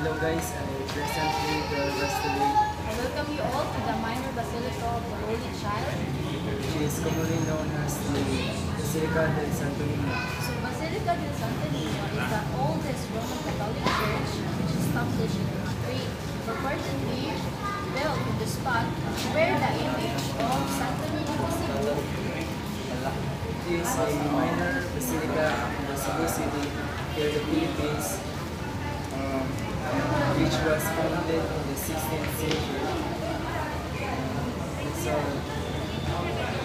Hello guys, I presently the Basilica. I welcome you all to the minor Basilica of the Holy Child. She is commonly known as the Basilica del Santo Niño. So Basilica del Santo Niño is the oldest Roman Catholic church which is established in Italy, purportedly built in the spot where the image of Santo Niño was removed. It is a minor basilica in the Cebu City, here in the Philippines, which was founded in the 16th century. So,